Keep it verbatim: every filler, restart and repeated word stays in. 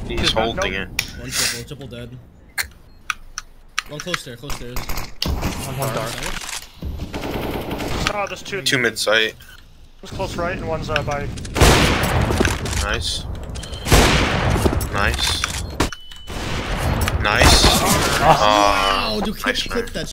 He's He's holding nope. it. One triple, triple dead. One close stairs, close stairs. One dark. Oh, there's two. Two mid sight. One's close right and one's uh, by. Nice. Nice. Nice. Wow, dude, nice, clip man. that